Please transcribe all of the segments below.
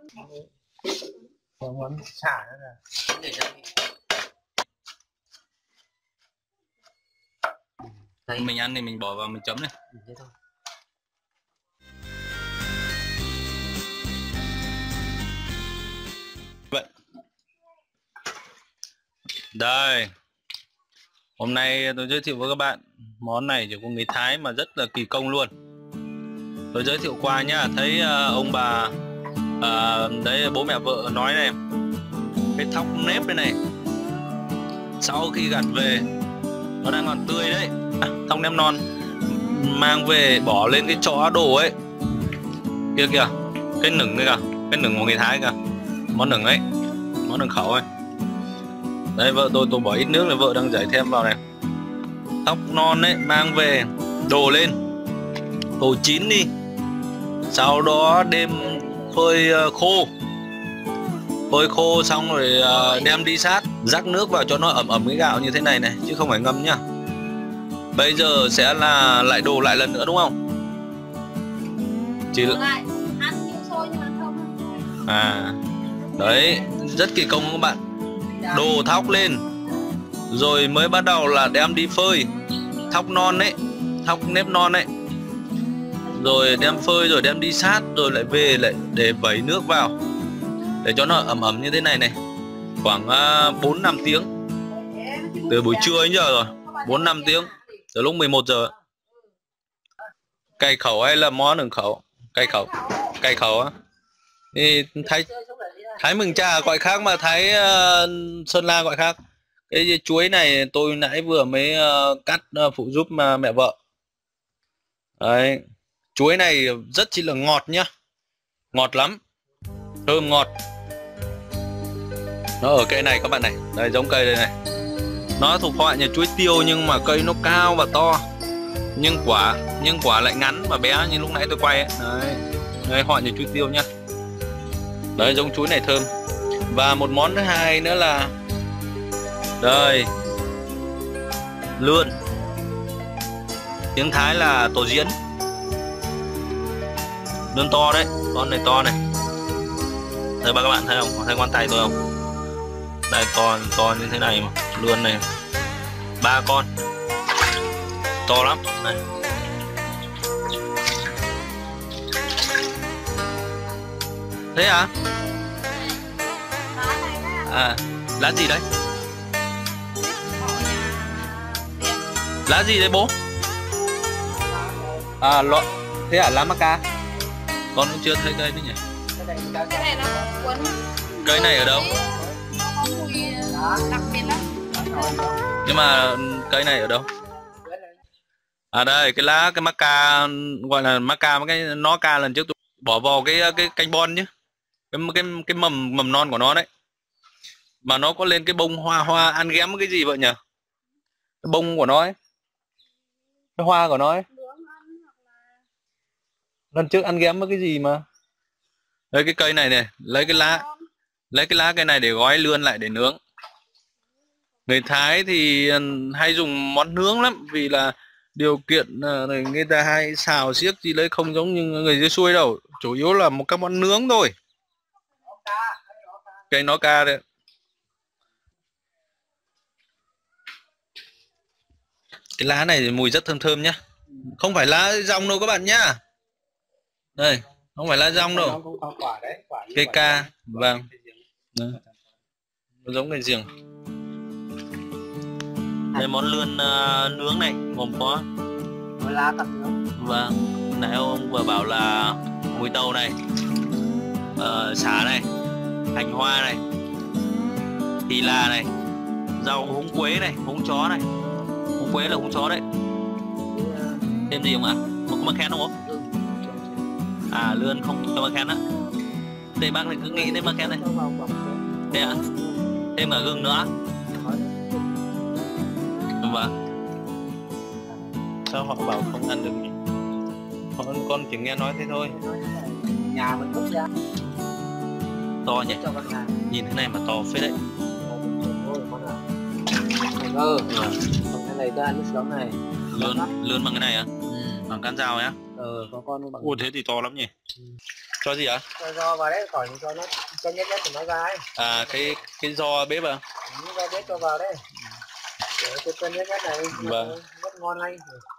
Còn món xả nữa là mình ăn thì mình bỏ vào mình chấm này. Vậy đây, hôm nay tôi giới thiệu với các bạn món này chỉ có người Thái mà rất là kỳ công luôn. Tôi giới thiệu qua nhá, thấy ông bà đấy, bố mẹ vợ nói này, cái thóc nếp đây này, sau khi gặt về nó đang còn tươi đấy, thóc nếp non, mang về bỏ lên cái chõ đồ ấy, kia kìa, cái nửng đây kìa, cái nửng của người Thái kìa, món nửng ấy, món nửng khẩu ấy. Đây vợ tôi bỏ ít nước là vợ đang rải thêm vào này, thóc non ấy, mang về đổ lên, đổ chín đi, sau đó đem phơi khô xong rồi đem đi sát, rắc nước vào cho nó ẩm ẩm cái gạo như thế này này, chứ không phải ngâm nhá. Bây giờ sẽ là lại đổ lại lần nữa đúng không? Chỉ đấy, rất kỳ công các bạn. Đổ thóc lên rồi mới bắt đầu là đem đi phơi thóc non ấy, thóc nếp non ấy, rồi đem phơi rồi đem đi sát, rồi lại về lại để vẩy nước vào để cho nó ẩm ẩm như thế này này, khoảng 4-5 tiếng, từ buổi trưa đến giờ rồi, 4-5 tiếng, từ lúc 11 giờ. Cày khẩu hay là món đường khẩu? Cày khẩu á. Thì Thái Mường Trà gọi khác mà Thái Sơn La gọi khác. Cái chuối này tôi nãy vừa mới cắt phụ giúp mẹ vợ. Đấy, chuối này rất chi là ngọt nhá, ngọt lắm, thơm ngọt. Nó ở cây này các bạn này, đây giống cây đây này. Nó thuộc loại nhà chuối tiêu nhưng mà cây nó cao và to, nhưng quả lại ngắn và bé như lúc nãy tôi quay ấy. Đấy, đây họ nhà chuối tiêu nhá. Đấy, giống chuối này thơm. Và một món thứ hai nữa là đây, lươn, tiếng Thái là tổ diễn, lươn to đấy, con này to này. Đây các bạn thấy không, thấy ngón tay tôi không? Đây, to như thế này mà, lươn này 3 con, to lắm này. Thế à? Lá gì đấy? Lá gì đấy bố? Thế à, lá maca. Con cũng chưa thấy cây nữa nhỉ? Cái này nó cuốn. Cây này ở đâu? Nó có mùi đặc biệt lắm. Nhưng mà cây này ở đâu? Đây, cái lá, cái maca, gọi là maca, cái nó ca lần trước tôi bỏ vào cái canh bon chứ, cái mầm non của nó đấy, mà nó có lên cái bông hoa ăn ghém cái gì vậy nhỉ? Cái bông của nó ấy, cái hoa của nó ấy, lần trước ăn ghém với cái gì mà. Đây cái cây này này, lấy cái lá cây này để gói lươn lại để nướng. Người Thái thì hay dùng món nướng lắm, vì là điều kiện người ta hay xào xiếc gì đấy, không giống như người dưới xuôi đâu, chủ yếu là một các món nướng thôi. Cây nó ca đấy. Cái lá này mùi rất thơm thơm nhá, không phải lá rong đâu các bạn nhá. Đây, không phải lá rong đâu, cây ca, vâng, nó giống cây giềng. Đây món lươn nướng này gồm có lá tăm nướng. Vâng, nãy ông vừa bảo là mùi tàu này, sả này, hành hoa này, thì là này, rau húng quế này, húng chó này, húng quế là húng chó đấy. Thêm gì không ạ? Có măng khen không bố? Lươn không cho măng khen á. Thế bác này cứ nghĩ đến măng khen này. Thế ạ? Thêm cả gừng nữa. Vâng. Sao họ bảo không ăn được nhỉ? Con chỉ nghe nói thế thôi. Nhà mình rút ra. To nhỉ? Nhìn thế này mà to phết đấy. Còn cái này ta ăn nước sống này. Lươn bằng cái này á? Bằng cán dao nhá. con bằng. Ủa thế thì to lắm nhỉ. Cho gì ạ? Cho vào đấy khỏi cho nó cho nhất nhất của nó ra ấy. À cái giò bếp à? Ra bếp cho vào đấy. Để cái cân nhất nhất này Vâng. rất ngon hay.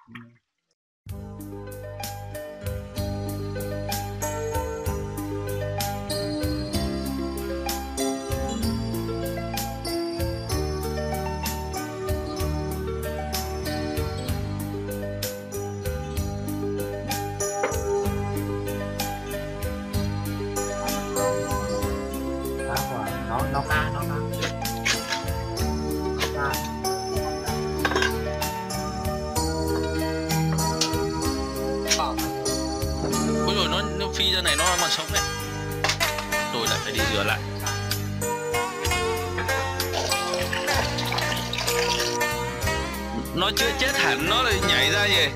Nó ca. Ôi rồi nó phi ra này nó còn sống này. Tôi lại phải đi rửa lại. Nó chưa chết hẳn nó lại nhảy ra gì.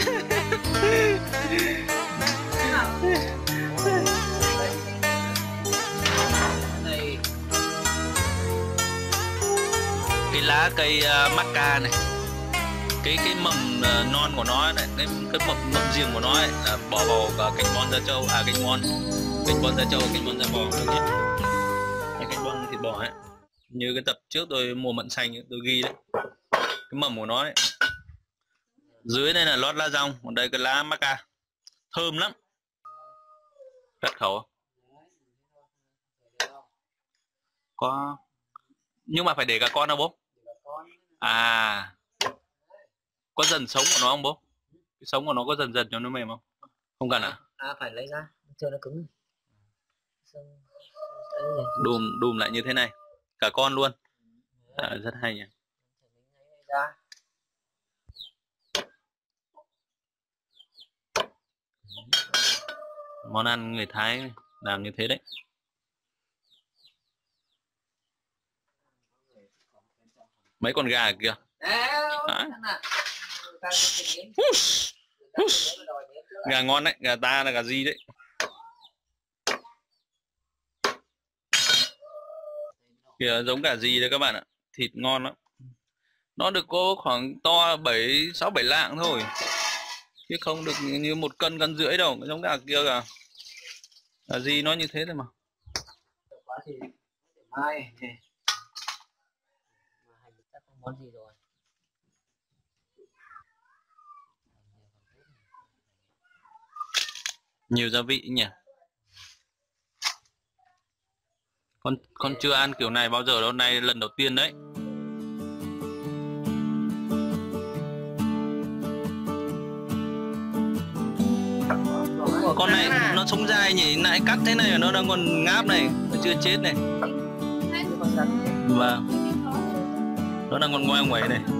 Cái lá cây macca này, cái mầm non của nó này, cái mầm riêng của nó ấy, là bỏ vào cả cành bon da trâu, cành bon da trâu, cành bon da bò được nhé. Cành bon thịt bò ấy, như cái tập trước tôi mùa mận xanh tôi ghi đấy, cái mầm của nó ấy. Dưới đây là lót lá rong, còn đây cái lá macca, thơm lắm, rất khẩu. Có, nhưng mà phải để cả con đâu bố? À, có dần sống của nó không bố? Cái sống của nó có dần cho nó mềm không? Không cần à? Phải lấy ra, chưa nó cứng. Đùm lại như thế này, cả con luôn. Rất hay nhỉ. Món ăn người Thái làm như thế đấy. Mấy con gà kìa. Gà ngon đấy, gà ta là gà gì đấy. Kìa giống gà gì đấy các bạn ạ. Thịt ngon lắm. Nó được có khoảng to 6-7 lạng thôi. Chứ không được như 1 cân rưỡi đâu. Giống gà kia kìa. Gà gì nó như thế thôi mà. Món gì rồi? Nhiều gia vị nhỉ. Con chưa ăn kiểu này bao giờ đâu, nay lần đầu tiên đấy. Con này nó sống dai nhỉ, nãy cắt thế này mà nó đang còn ngáp này, nó chưa chết này. Vâng. Nó đang còn ngoe ngoẩy này.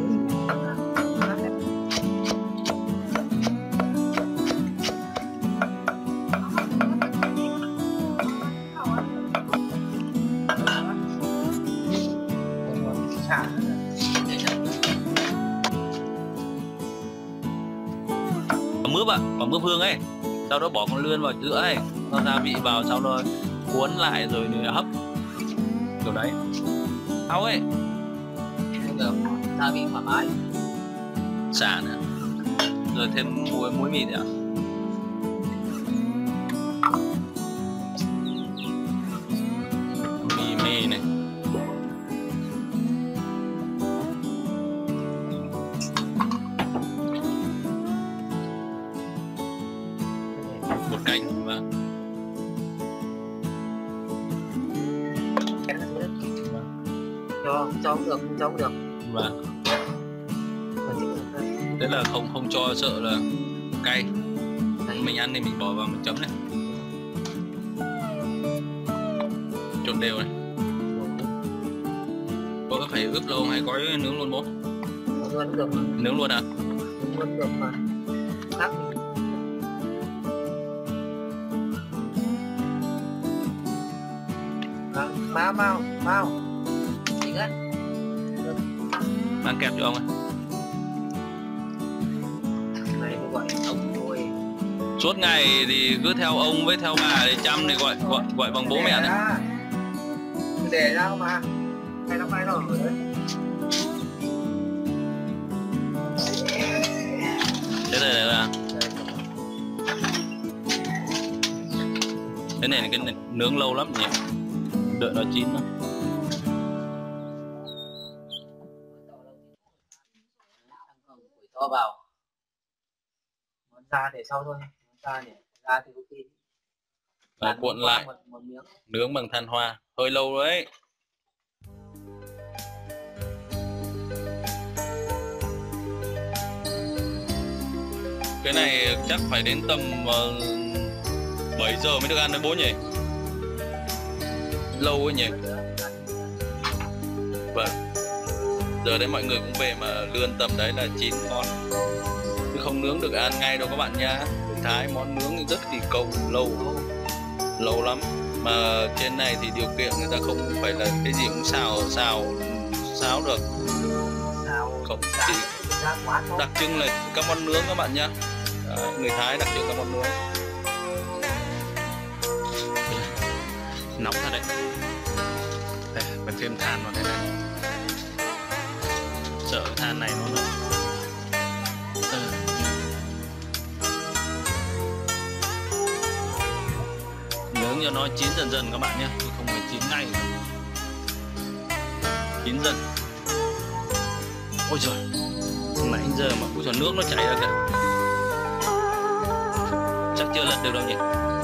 Có mướp ạ, có mướp hương ấy. Sau đó bỏ con lươn vào giữa ấy, cho gia vị vào, sau đó cuốn lại rồi hấp. Kiểu đấy. Tháo ấy. Được, gia vị thoải mái. Xả nữa. Rồi thêm muối mì nữa. Mì này. Một cánh và cho cũng được, không cho cũng được. Vâng. Thế là không cho sợ là cay. Mình ăn thì mình bỏ vào mình chấm này. Trộn đều này. Có phải ướp lâu hay có nướng luôn bố? Luôn được mà. Nướng luôn à? Luôn được mà. Khác thì mau gì đó Mang kẹp cho ông ấy. này tôi gọi ông thôi. Suốt ngày thì cứ theo ông với theo bà để chăm thì gọi bằng bố mẹ đấy. Để ra mà hay nó phải rồi đấy. Thế này là Cái này nướng lâu lắm nhỉ, đợi nó chín đó. to vào, món da để sau thôi, món da để ra thì ok. Và cuộn lại, một miếng. nướng bằng than hoa, hơi lâu đấy. Cái này chắc phải đến tầm 7 giờ mới được ăn đấy bố nhỉ? Lâu ấy nhỉ? Vâng. Giờ đấy mọi người cũng về mà lươn tầm đấy là chín ngon. Chứ không nướng được ăn ngay đâu các bạn nha. Người Thái món nướng rất kỳ công, lâu lắm. Mà trên này thì điều kiện người ta không phải là cái gì cũng xào được. Không chỉ đặc trưng là các món nướng các bạn nhá. Đấy, người Thái đặc trưng các món nướng. Nóng thật đấy. Đây, phải thêm than vào thế này. Sợ than này nó nóng. Nướng cho nó chín dần dần các bạn nhé, không phải chín ngay. Chín dần. Ôi trời, nãy giờ mà ôi trời, nước nó chảy ra kìa. Chắc chưa lật được đâu nhỉ?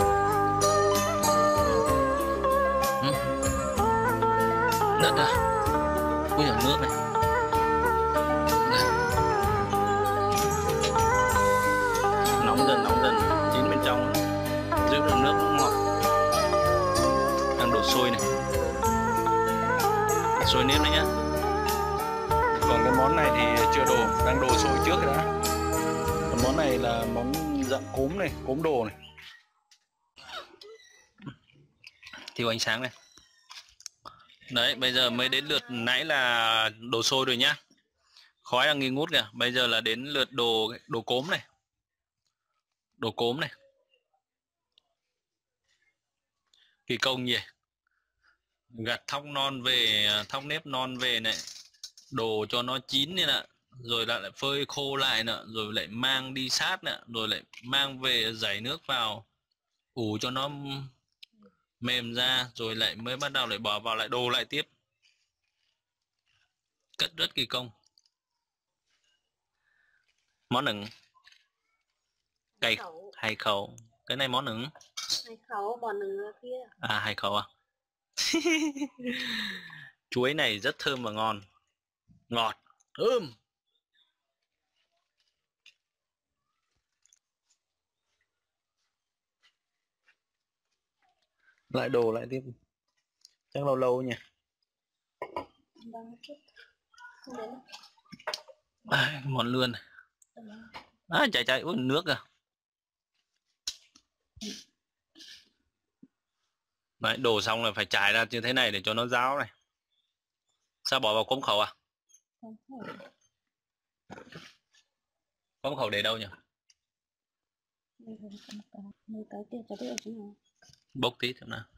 Lật ra. Ôi trời, nước này. Nóng dần, chín bên trong, giữ được nước nó ngọt. Đang đổ sôi này, sôi nếp đấy nhá. Còn cái món này thì chưa đổ, đang đổ sôi trước rồi đã. Còn món này là món dạng cốm này, cốm đồ này. Thiếu ánh sáng này. Đấy, bây giờ mới đến lượt, nãy là đổ sôi rồi nhá. Khói đang nghi ngút kìa, bây giờ là đến lượt đồ cốm này. Đồ cốm này. Kỳ công nhỉ. Gặt thóc non về, thóc nếp non về này, đồ cho nó chín này nè, rồi lại phơi khô lại nè, rồi lại mang đi sát nè, rồi lại mang về rải nước vào ủ cho nó mềm ra, rồi lại mới bắt đầu lại bỏ vào lại đồ lại tiếp. Cất rất kỳ công. Món nừng cây hai khẩu. Cái này món nừng. Hai khẩu, bò nừng kia. À, hai khẩu à? Chuối này rất thơm và ngon. Ngọt, thơm. Lại đồ lại tiếp. Chắc lâu nhỉ. À, món lươn này. À, chạy uống nước à. Đấy, đổ xong là phải trải ra như thế này để cho nó ráo này. Sao bỏ vào cốm khẩu à? Cốm khẩu để đâu nhỉ? Bốc tí xem nào.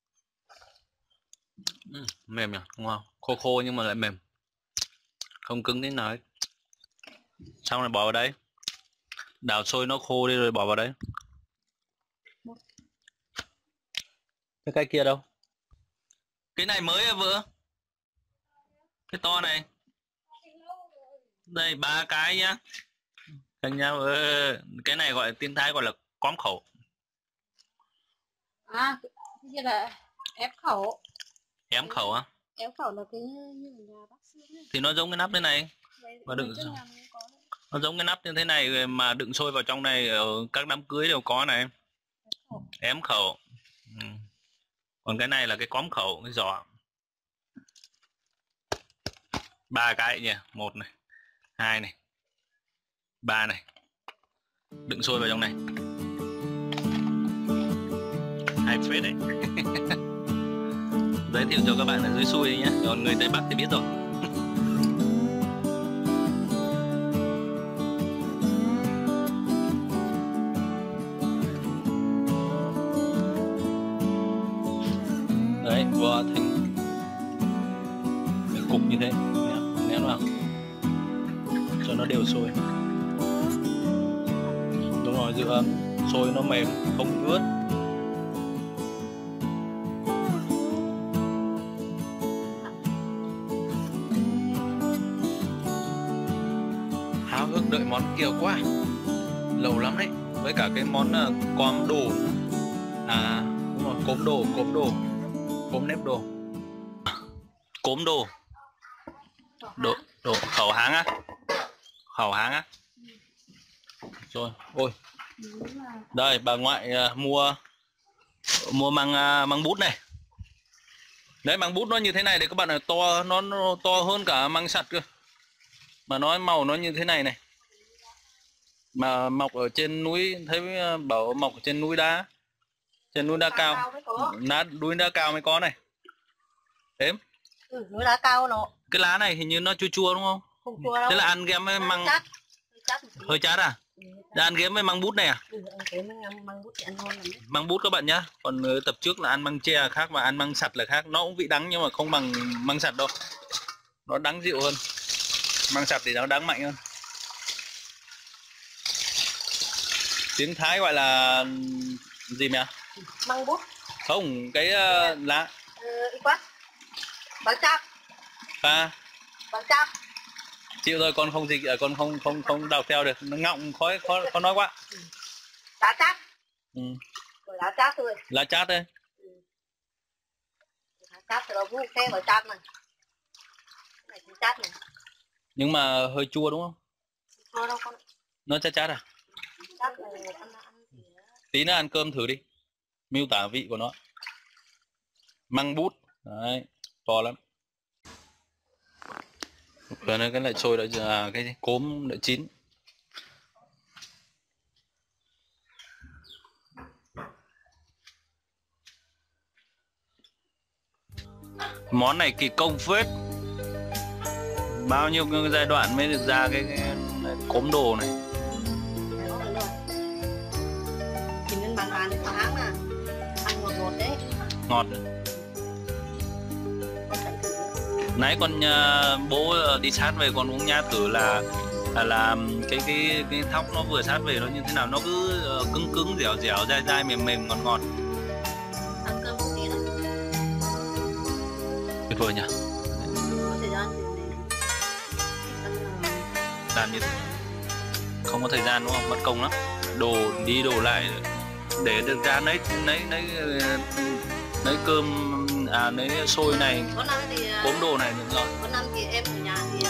Mềm nhỉ, đúng không? Khô nhưng mà lại mềm. Không cứng thế nào ấy. Xong rồi bỏ vào đấy. Đảo sôi nó khô đi rồi bỏ vào đấy. Cái kia đâu? Cái này mới à vợ? Cái to này. Đây 3 cái nhá. Thành nhau. Cái này gọi tiếng Thái gọi là cóm khẩu. À, cái kia là ép khẩu. Ém khẩu á? Ép khẩu là cái như nhà bác sĩ ấy. Thì nó giống cái nắp thế này. Và đựng nó giống cái nắp như thế này mà đựng sôi vào trong này, ở các đám cưới đều có này. Ém khẩu. Còn cái này là cái cóm khẩu, cái giỏ. 3 cái nhỉ, 1 này, 2 này, 3 này. Đựng sôi vào trong này. 2 phết đấy. Giới thiệu cho các bạn ở dưới xuôi nhé, còn người Tây Bắc thì biết rồi. Đấy, vò thành cục như thế, nén vào cho nó đều sôi. Đúng rồi, giữ ấm, sôi nó mềm, không ướt. món kia quá, lâu lắm đấy. Với cả cái món cóm đồ, à đúng rồi, cốm đồ, cốm nếp đồ, cốm đồ, đồ khẩu háng á, rồi. Ôi đây bà ngoại mua măng bút này. Đấy, măng bút nó như thế này đấy các bạn ơi, to, nó to hơn cả măng sặt cơ. Mà nó màu nó như thế này này. Mà mọc ở trên núi, thấy bảo mọc ở trên núi đá. Trên núi đá cao. Núi đá cao mới có này. Ếm. Núi đá cao nó. Cái lá này hình như nó chua chua đúng không? Không chua đâu. Thế là ăn ghém với măng. Hơi chát à? Đã ăn ghém với măng bút này à? Măng bút các bạn nhá. Còn tập trước là ăn măng tre khác và ăn măng sặt là khác. Nó cũng vị đắng nhưng mà không bằng măng sặt đâu. Nó đắng dịu hơn. Măng sặt thì nó đắng mạnh hơn. Tiếng Thái gọi là gì mẹ? Măng bút. Không, cái lá. Bằng chắp. À. Bằng chắp. Chịu rồi, con không dịch, con không đọc theo được, nó ngọng khó nói quá. Lá chát. Ừ. Lá chát thôi. Lá chát đấy. Lá chát rồi vu khe vào chát này. Này thì chát này. Nhưng mà hơi chua đúng không? Chua đâu con. Nó chát à? Chát này ăn thì... Tí nữa ăn cơm thử đi. Miêu tả vị của nó. Măng bút. Đấy, to lắm. Rồi nó cái lại sôi đợi cái cốm đợi chín. Món này kỳ công phết. Bao nhiêu cái giai đoạn mới được ra cái cốm đồ này. Thì nên bàn tháng mà ăn ngọt đấy. Ngọt. Nãy con bố đi sát về con cũng nhá thử là cái thóc nó vừa sát về nó như thế nào, nó cứ cứng dẻo dai dai mềm ngọt. Ăn cơm không tí đâu. Tuyệt vời nhỉ. Có thời gian Làm như thế không có thời gian đúng không, mất công lắm, đi đồ lại để được ra lấy cơm lấy xôi này, cốm đồ này được rồi. Có năm thì em ở nhà thì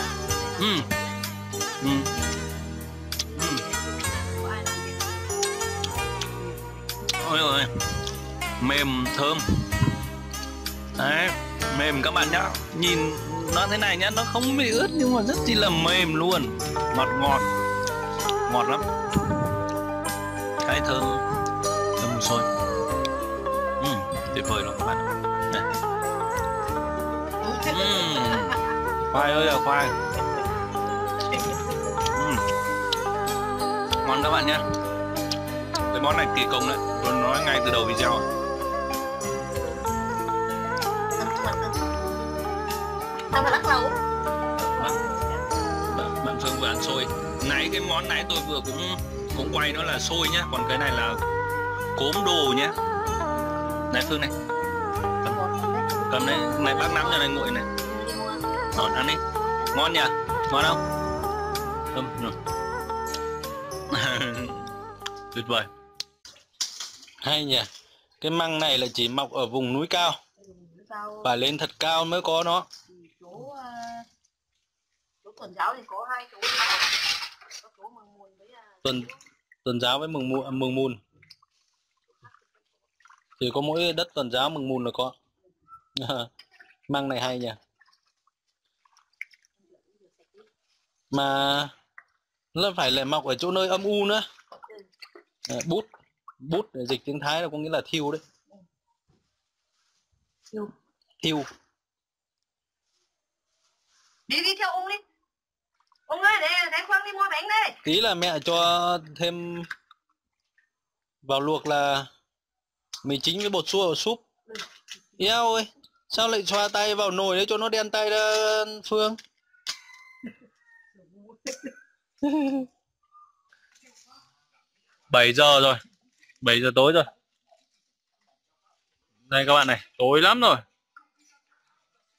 Ôi ơi, mềm thơm đấy, mềm các bạn nhá, nhìn nó thế này nhá, nó không bị ướt nhưng mà rất chi là mềm luôn, ngọt lắm, cái thơm mùi xôi, tuyệt vời luôn các bạn này. Khoai ơi là khoai, ngon các bạn nhé. Cái món này kỳ công đấy, tôi nói ngay từ đầu video. Bạn Phương vừa ăn xôi. Nãy cái món nãy tôi vừa cũng quay nó là xôi nhá, còn cái này là cốm đồ nhá. Này Phương này, cầm đây, này bác nắm cho này nguội này. Rồi ăn đi, ngon nhỉ, ngon không? Tuyệt vời, hay nhỉ. Cái măng này là chỉ mọc ở vùng núi cao, phải lên thật cao mới có nó. Chỗ Tuần Giáo thì có hai chỗ, có chỗ Mường Mùn với Tuần Giáo với Mường Mùn. Chỉ có mỗi đất Tuần Giáo Mường Mùn là có. Măng này hay nhỉ. Mà nó phải là mọc ở chỗ nơi âm u nữa. Bút để dịch tiếng Thái là có nghĩa là thiêu đấy. Thiêu. Đi theo ông đi. Ông ơi, để Khoang đi mua bánh đây. Tí là mẹ cho thêm vào luộc là mì chính với bột súp. Eo ơi, sao lại xoa tay vào nồi đấy cho nó đen tay ra Phương? 7 giờ rồi, 7 giờ tối rồi. Đây các bạn này, tối lắm rồi.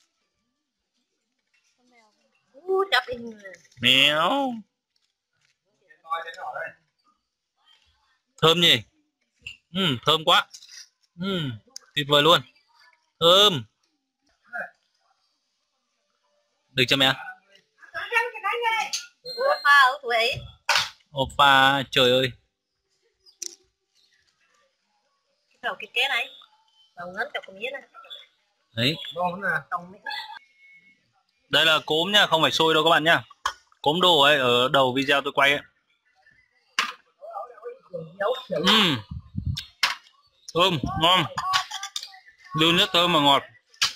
Chắp in. Mèo. Thơm nhỉ. Thơm quá. Tuyệt vời luôn. Thơm. Được chưa mẹ? Oppa, trời ơi. Đầu cái kế này. Đầu ngấn chọc con mía này. Đấy. Ngon nè. Đây là cốm nhá, không phải xôi đâu các bạn nhá. Cốm đồ ấy, ở đầu video tôi quay ấy. Thơm, ngon. Lưu nước thơm mà ngọt.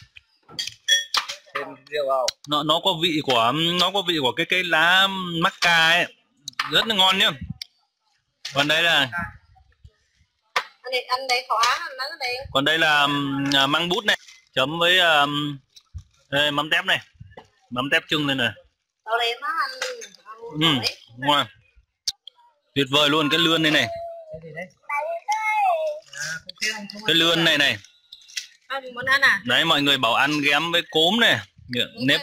Thêm rượu vào. Nó có vị của cái lá macca ấy, rất là ngon nhá. Còn đây là anh đây khóa nó đây. Còn đây là măng bút này, chấm với mắm tép này. Mắm tép trưng lên này. Ngon. Tuyệt vời luôn cái lươn này này. Cái lươn này này. Muốn ăn à? Đấy, mọi người bảo ăn ghém với cốm này. Nếp.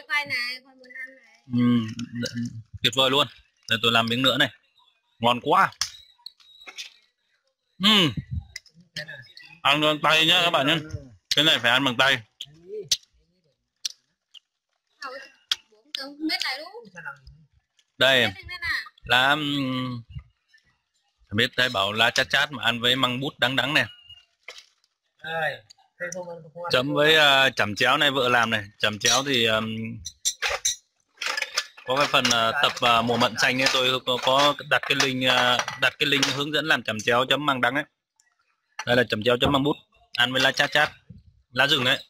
Tuyệt vời luôn. Để tôi làm miếng nữa này. Ngon quá. Ăn bằng tay nhá các bạn nhé. Cái này phải ăn bằng tay. Đây lá biết đây bảo lá chát chát mà ăn với măng bút đắng đắng này. Chấm với chẩm chéo này vợ làm này. Chẩm chéo thì có cái phần tập mùa mận xanh ấy, tôi có đặt cái link hướng dẫn làm chẩm chéo chấm măng đắng ấy. Đây là chẩm chéo chấm măng bút, ăn với lá chát chát, lá rừng đấy.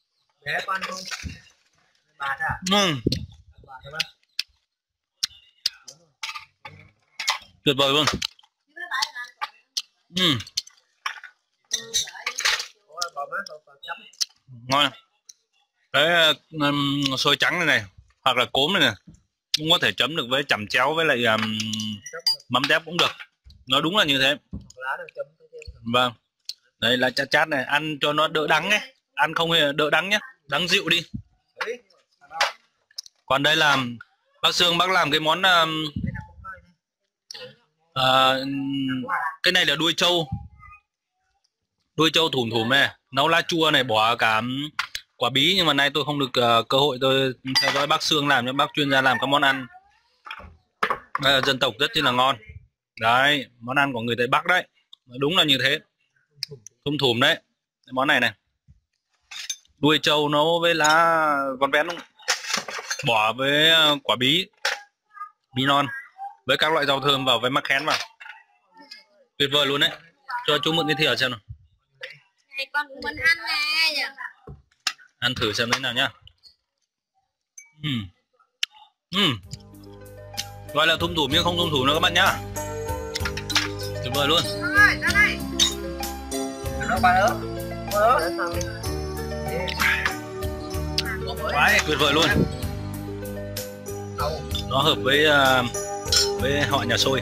Tuyệt vời luôn. Ngon. Cái xôi trắng này này hoặc là cốm này này cũng có thể chấm được với chẩm chéo với lại mắm tép cũng được. Nó đúng là như thế. Vâng. Đây là chát chát này, ăn cho nó đỡ đắng ấy, ăn không hề đỡ đắng nhé, đắng dịu đi. Còn đây là bác Sương bác làm cái món cái này là đuôi trâu thủm thủm này, nấu lá chua này, bỏ cả quả bí, nhưng mà nay tôi không được cơ hội, tôi theo dõi bác Sương làm cho bác chuyên gia làm các món ăn dân tộc rất là ngon. Đấy, món ăn của người Tây Bắc đấy, đúng là như thế. Thum thủm đấy, cái món này này, đuôi trâu nấu với lá con vén, bỏ với quả bí non với các loại rau thơm vào với mắc khén vào, tuyệt vời luôn đấy. Cho chú mượn cái thìa xem nào. Con muốn ăn nè. Ăn thử xem thế nào nhá. Gọi là thum thủm nhưng không thum thủm đâu các bạn nhá. Tuyệt vời luôn. Tuyệt vời luôn. Nó hợp với họ nhà xôi.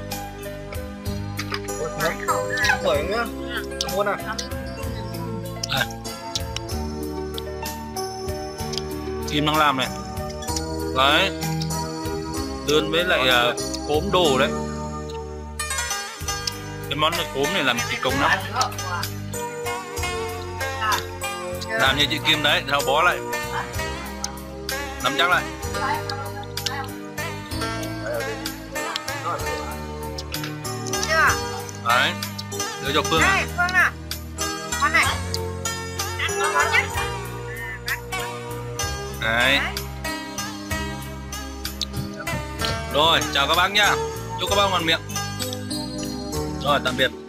Kim đang làm này. Đấy. Lươn với lại cốm đồ đấy. Cái món này cốm này làm kỳ công lắm. Làm như chị Kim đấy, thao bó lại, nắm chắc lại. Đấy, đưa cho Phương ạ. Phương à, con này ăn ngon nhất. Đấy. Rồi, chào các bác nhá. Chúc các bác ngon miệng. Rồi, tạm biệt.